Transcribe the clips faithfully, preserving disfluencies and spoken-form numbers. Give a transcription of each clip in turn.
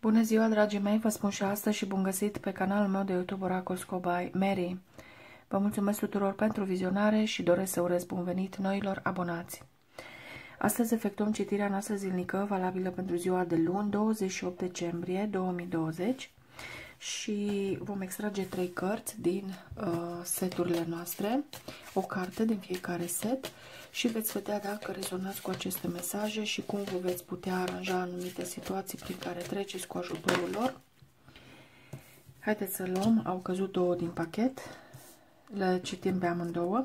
Bună ziua, dragii mei, vă spun și astăzi și bun găsit pe canalul meu de YouTube Oracol by Mary. Vă mulțumesc tuturor pentru vizionare și doresc să urez bun venit noilor abonați. Astăzi efectuăm citirea noastră zilnică, valabilă pentru ziua de luni, douăzeci și opt decembrie două mii douăzeci, și vom extrage trei cărți din uh, seturile noastre, o carte din fiecare set, și veți vedea dacă rezonați cu aceste mesaje și cum vă veți putea aranja anumite situații prin care treceți cu ajutorul lor. Haideți să luăm, au căzut două din pachet, le citim pe amândouă.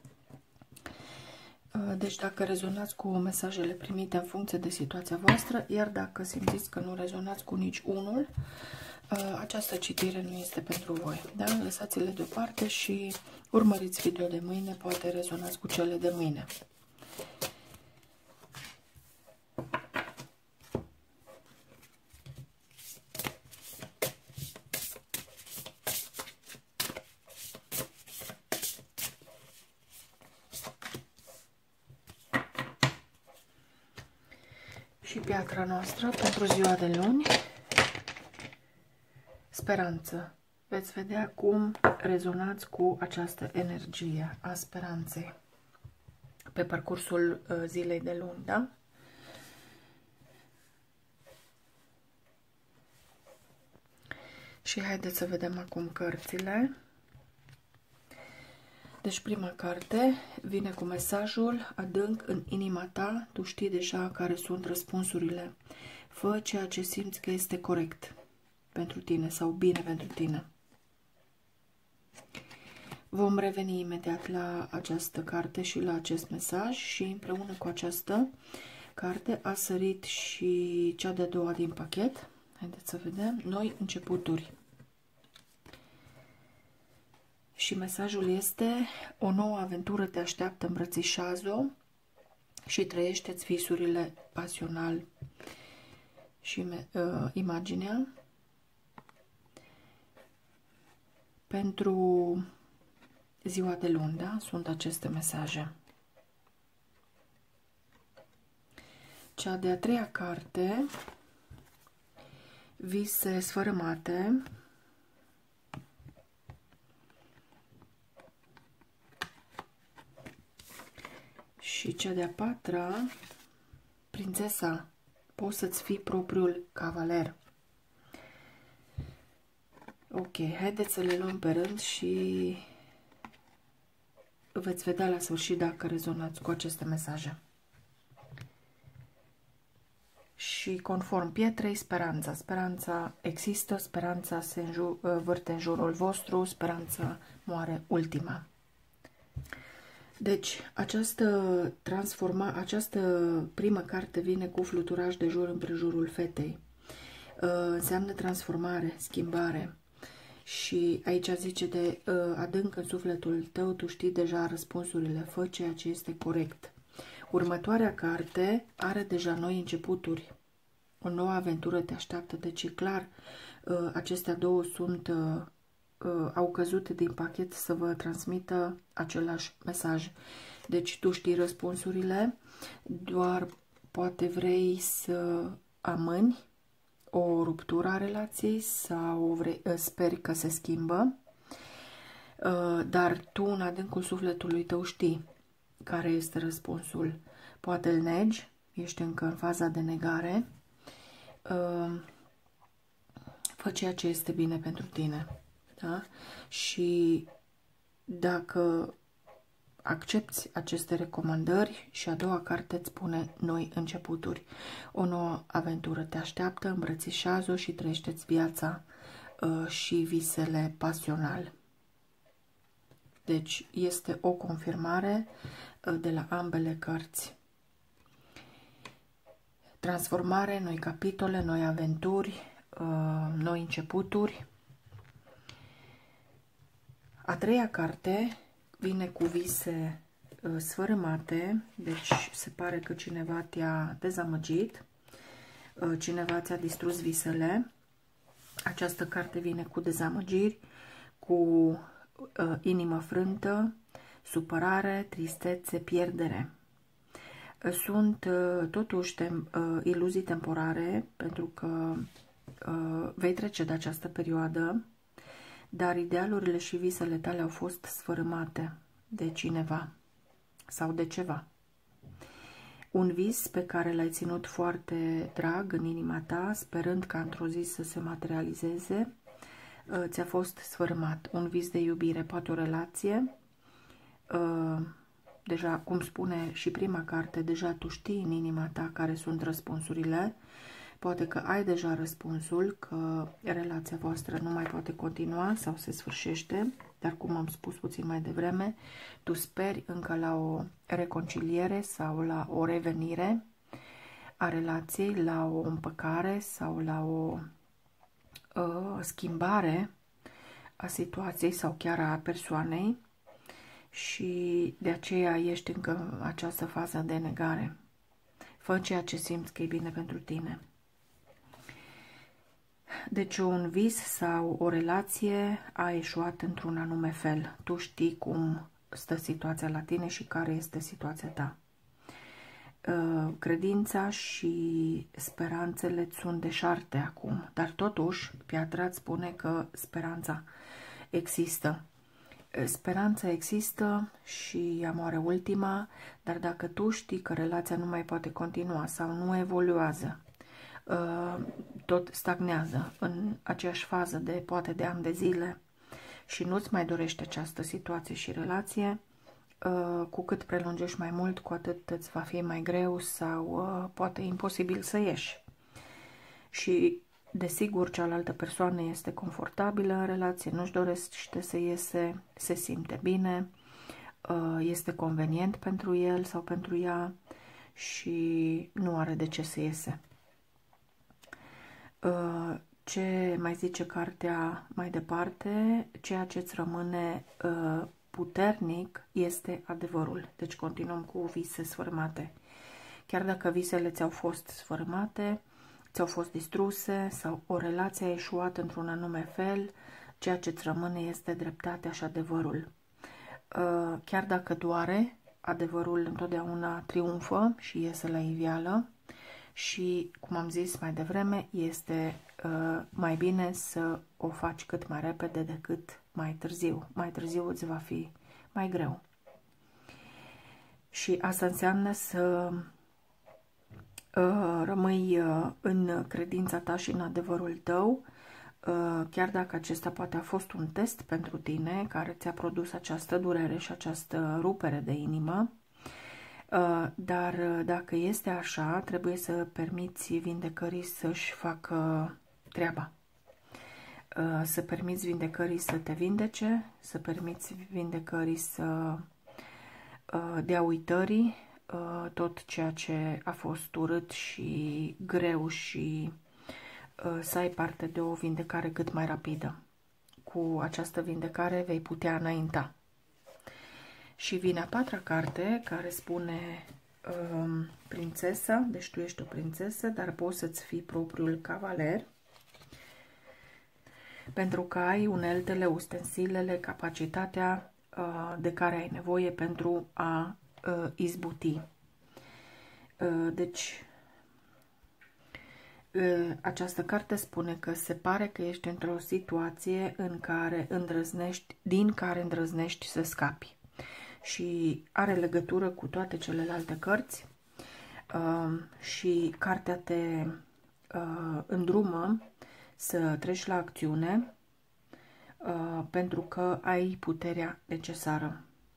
Deci dacă rezonați cu mesajele primite în funcție de situația voastră, iar dacă simțiți că nu rezonați cu nici unul, această citire nu este pentru voi. Da? Lăsați-le deoparte și urmăriți video de mâine, poate rezonați cu cele de mâine. Și piatra noastră pentru ziua de luni, speranță. Veți vedea cum rezonați cu această energie a speranței pe parcursul zilei de luni, da? Și haideți să vedem acum cărțile. Deci prima carte vine cu mesajul: adânc în inima ta, tu știi deja care sunt răspunsurile. Fă ceea ce simți că este corect pentru tine sau bine pentru tine. Vom reveni imediat la această carte și la acest mesaj și împreună cu această carte a sărit și cea de-a doua din pachet. Haideți să vedem. Noi începuturi. Și mesajul este: o nouă aventură te așteaptă, îmbrățișează-o și trăiește-ți visurile pasional. Și uh, imaginea pentru ziua de luni, da? Sunt aceste mesaje. Cea de-a treia carte, vise sfărâmate. Și cea de-a patra, prințesa, poți să-ți fii propriul cavaler. Ok, haideți să le luăm pe rând și veți vedea la sfârșit dacă rezonați cu aceste mesaje. Și conform pietrei, speranța. Speranța există, speranța se învârte în jurul vostru, speranța moare ultima. Deci, această transforma, această primă carte vine cu fluturaj de jur împrejurul fetei. Înseamnă transformare, schimbare. Și aici zice de adânc în sufletul tău, tu știi deja răspunsurile, fă ceea ce este corect. Următoarea carte are deja noi începuturi. O nouă aventură te așteaptă, deci e clar, acestea două sunt... au căzut din pachet să vă transmită același mesaj. Deci tu știi răspunsurile, doar poate vrei să amâni o ruptură a relației sau vrei, speri că se schimbă, dar tu în adâncul sufletului tău știi care este răspunsul. Poate îl negi, ești încă în faza de negare. Fă ceea ce este bine pentru tine. Da? Și dacă accepti aceste recomandări, și a doua carte îți spune noi începuturi. O nouă aventură te așteaptă, îmbrățișează-o și trăiește-ți viața uh, și visele pasional. Deci este o confirmare uh, de la ambele cărți. Transformare, noi capitole, noi aventuri, uh, noi începuturi. A treia carte vine cu vise uh, sfărâmate, deci se pare că cineva te-a dezamăgit, uh, cineva ți-a distrus visele. Această carte vine cu dezamăgiri, cu uh, inimă frântă, supărare, tristețe, pierdere. Uh, sunt uh, totuși tem uh, iluzii temporare, pentru că vei trece de această perioadă, dar idealurile și visele tale au fost sfărâmate de cineva sau de ceva. Un vis pe care l-ai ținut foarte drag în inima ta, sperând ca într-o zi să se materializeze, ți-a fost sfărâmat. Un vis de iubire, poate o relație. Deja, cum spune și prima carte, deja tu știi în inima ta care sunt răspunsurile. Poate că ai deja răspunsul că relația voastră nu mai poate continua sau se sfârșește, dar cum am spus puțin mai devreme, tu speri încă la o reconciliere sau la o revenire a relației, la o împăcare sau la o uh, schimbare a situației sau chiar a persoanei și de aceea ești încă în această fază de negare. Fă ceea ce simți că e bine pentru tine. Deci un vis sau o relație a eșuat într-un anume fel. Tu știi cum stă situația la tine și care este situația ta. Credința și speranțele sunt deșarte acum, dar totuși piatra îți spune că speranța există. Speranța există și ea moare ultima, dar dacă tu știi că relația nu mai poate continua sau nu evoluează, tot stagnează în aceeași fază de poate de ani de zile și nu-ți mai dorești această situație și relație, cu cât prelungești mai mult, cu atât îți va fi mai greu sau poate imposibil să ieși. Și desigur cealaltă persoană este confortabilă în relație, nu-și dorește să iese, se simte bine, este convenient pentru el sau pentru ea și nu are de ce să iese. Ce mai zice cartea mai departe? Ceea ce îți rămâne puternic este adevărul. Deci continuăm cu vise sfărâmate. Chiar dacă visele ți-au fost sfărâmate, ți-au fost distruse sau o relație a eșuat într-un anume fel, ceea ce îți rămâne este dreptatea și adevărul. Chiar dacă doare, adevărul întotdeauna triumfă și iese la iveală și, cum am zis mai devreme, este mai bine să o faci cât mai repede decât mai târziu. Mai târziu îți va fi mai greu. Și asta înseamnă să uh, rămâi uh, în credința ta și în adevărul tău, uh, chiar dacă acesta poate a fost un test pentru tine, care ți-a produs această durere și această rupere de inimă. Uh, dar dacă este așa, trebuie să permiți vindecării să-și facă treaba. Să permiți vindecării să te vindece, să permiți vindecării să dea uitării tot ceea ce a fost urât și greu și să ai parte de o vindecare cât mai rapidă. Cu această vindecare vei putea înainta. Și vine a patra carte care spune um, prințesa, deci tu ești o prințesă, dar poți să-ți fii propriul cavaler, pentru că ai uneltele, ustensilele, capacitatea uh, de care ai nevoie pentru a uh, izbuti. Uh, deci, uh, această carte spune că se pare că ești într-o situație în care îndrăznești, din care îndrăznești să scapi. Și are legătură cu toate celelalte cărți uh, și cartea te uh, îndrumă să treci la acțiune uh, pentru că ai puterea necesară.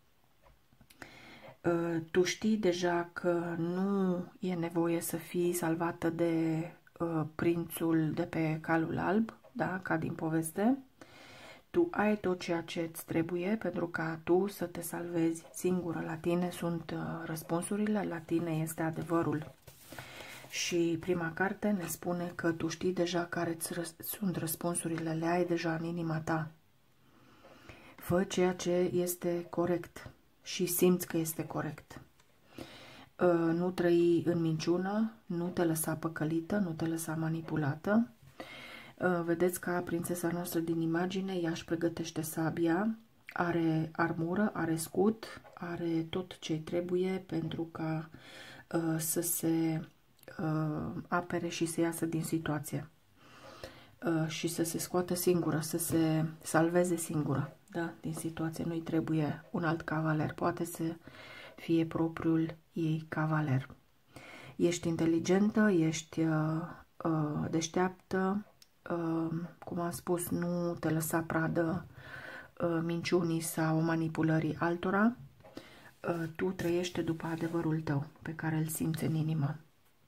Uh, tu știi deja că nu e nevoie să fii salvată de uh, prințul de pe calul alb, da, ca din poveste. Tu ai tot ceea ce îți trebuie pentru ca tu să te salvezi singură. La tine sunt uh, răspunsurile, la tine este adevărul. Și prima carte ne spune că tu știi deja care răs sunt răspunsurile, le ai deja în inima ta. Fă ceea ce este corect și simți că este corect. Uh, nu trăi în minciună, nu te lăsa păcălită, nu te lăsa manipulată. Uh, vedeți ca prințesa noastră din imagine, ea își pregătește sabia, are armură, are scut, are tot ce trebuie pentru ca uh, să se uh, apere și să iasă din situație. și să se scoată singură, să se salveze singură, da? Din situație. Nu-i trebuie un alt cavaler, poate să fie propriul ei cavaler. Ești inteligentă, ești uh, uh, deșteaptă, uh, cum am spus, nu te lăsa pradă uh, minciunii sau manipulării altora. Uh, tu trăiește după adevărul tău, pe care îl simți în inimă.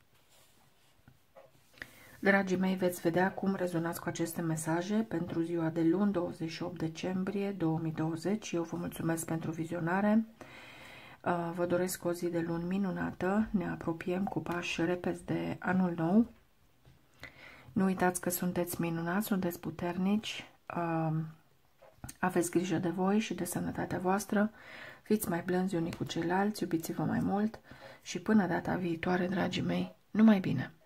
Dragii mei, veți vedea cum rezonați cu aceste mesaje pentru ziua de luni, douăzeci și opt decembrie două mii douăzeci. Eu vă mulțumesc pentru vizionare. Vă doresc o zi de luni minunată. Ne apropiem cu pași repezi de anul nou. Nu uitați că sunteți minunați, sunteți puternici. Aveți grijă de voi și de sănătatea voastră. Fiți mai blânzi unii cu ceilalți, iubiți-vă mai mult și până data viitoare, dragii mei, numai bine!